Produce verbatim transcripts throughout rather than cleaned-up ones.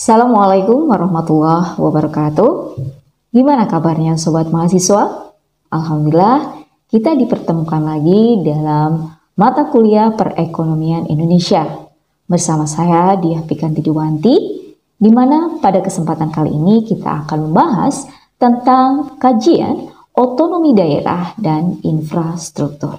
Assalamualaikum warahmatullahi wabarakatuh. Gimana kabarnya sobat mahasiswa? Alhamdulillah kita dipertemukan lagi dalam mata kuliah perekonomian Indonesia bersama saya Diah Pikantidiwanti, di mana pada kesempatan kali ini kita akan membahas tentang kajian otonomi daerah dan infrastruktur.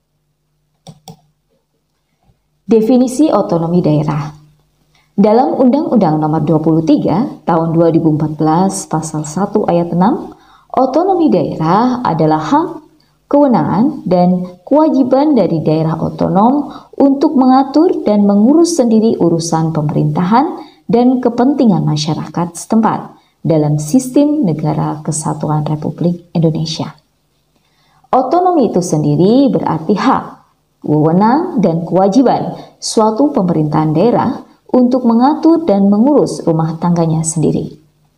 Definisi otonomi daerah. Dalam Undang-Undang Nomor dua puluh tiga Tahun dua ribu empat belas Pasal satu Ayat enam, otonomi daerah adalah hak, kewenangan, dan kewajiban dari daerah otonom untuk mengatur dan mengurus sendiri urusan pemerintahan dan kepentingan masyarakat setempat dalam sistem negara kesatuan Republik Indonesia. Otonomi itu sendiri berarti hak, wewenang, dan kewajiban suatu pemerintahan daerah untuk mengatur dan mengurus rumah tangganya sendiri.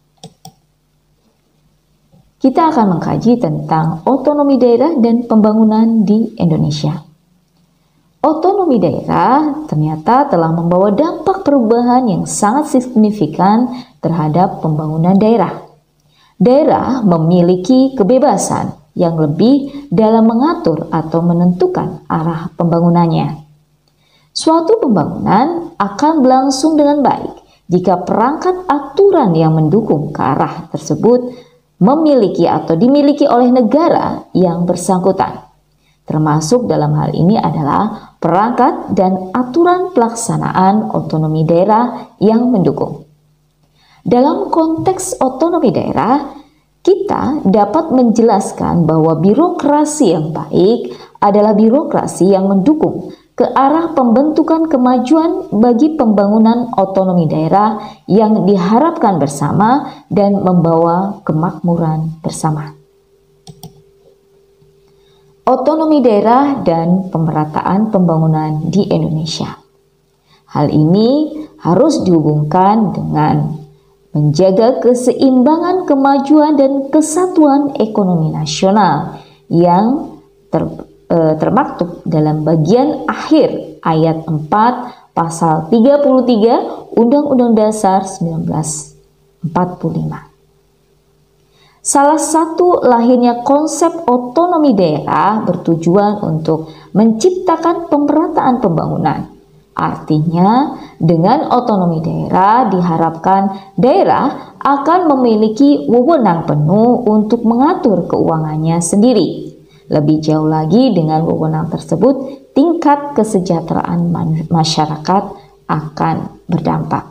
Kita akan mengkaji tentang otonomi daerah dan pembangunan di Indonesia. Otonomi daerah ternyata telah membawa dampak perubahan yang sangat signifikan terhadap pembangunan daerah. Daerah memiliki kebebasan yang lebih dalam mengatur atau menentukan arah pembangunannya. Suatu pembangunan akan berlangsung dengan baik jika perangkat aturan yang mendukung ke arah tersebut memiliki atau dimiliki oleh negara yang bersangkutan. Termasuk dalam hal ini adalah perangkat dan aturan pelaksanaan otonomi daerah yang mendukung. Dalam konteks otonomi daerah, kita dapat menjelaskan bahwa birokrasi yang baik adalah birokrasi yang mendukung ke arah pembentukan kemajuan bagi pembangunan otonomi daerah yang diharapkan bersama dan membawa kemakmuran bersama. Otonomi daerah dan pemerataan pembangunan di Indonesia. Hal ini harus dihubungkan dengan menjaga keseimbangan kemajuan dan kesatuan ekonomi nasional yang ter termaktub dalam bagian akhir ayat empat pasal tiga puluh tiga Undang-Undang Dasar seribu sembilan ratus empat puluh lima. Salah satu lahirnya konsep otonomi daerah bertujuan untuk menciptakan pemerataan pembangunan. Artinya, dengan otonomi daerah diharapkan daerah akan memiliki wewenang penuh untuk mengatur keuangannya sendiri. Lebih jauh lagi, dengan wewenang tersebut, tingkat kesejahteraan masyarakat akan berdampak.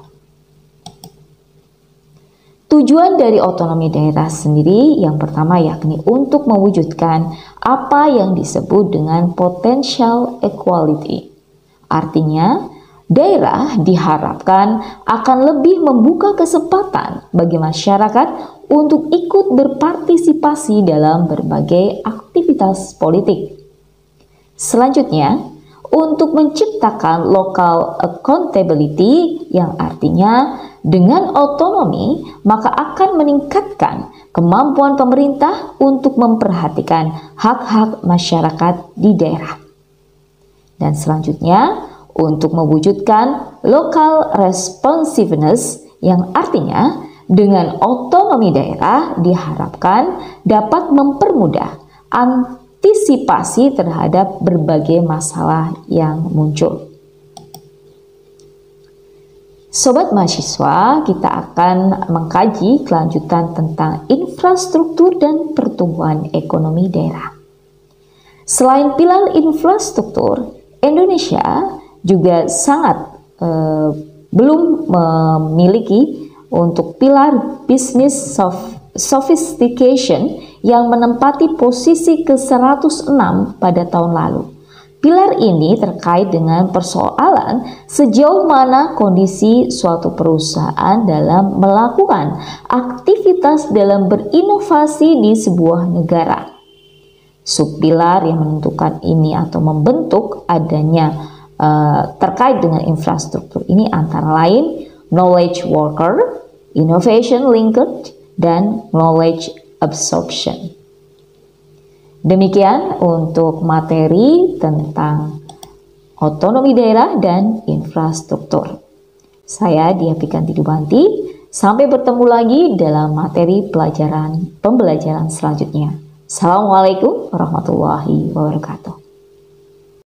Tujuan dari otonomi daerah sendiri yang pertama yakni untuk mewujudkan apa yang disebut dengan potential equality. Artinya, daerah diharapkan akan lebih membuka kesempatan bagi masyarakat untuk ikut berpartisipasi dalam berbagai aktivitas politik. Selanjutnya, untuk menciptakan local accountability yang artinya dengan otonomi maka akan meningkatkan kemampuan pemerintah untuk memperhatikan hak-hak masyarakat di daerah. Dan selanjutnya, untuk mewujudkan local responsiveness yang artinya dengan otonomi daerah diharapkan dapat mempermudah antisipasi terhadap berbagai masalah yang muncul. Sobat mahasiswa, kita akan mengkaji kelanjutan tentang infrastruktur dan pertumbuhan ekonomi daerah. Selain pilar infrastruktur, Indonesia juga sangat eh, belum memiliki untuk pilar business sophistication yang menempati posisi ke seratus enam pada tahun lalu. Pilar ini terkait dengan persoalan sejauh mana kondisi suatu perusahaan dalam melakukan aktivitas dalam berinovasi di sebuah negara. Subpilar yang menentukan ini atau membentuk adanya uh, terkait dengan infrastruktur ini antara lain knowledge worker, innovation linked, dan knowledge absorption. Demikian untuk materi tentang otonomi daerah dan infrastruktur. Saya Dia Pikanti Dubanti. Sampai bertemu lagi dalam materi pelajaran pembelajaran selanjutnya. Assalamualaikum warahmatullahi wabarakatuh.